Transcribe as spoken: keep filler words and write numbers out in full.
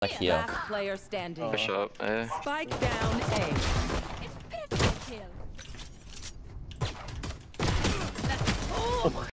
Like here. Last player standing. Push up, eh? Spike down A. It's perfect kill.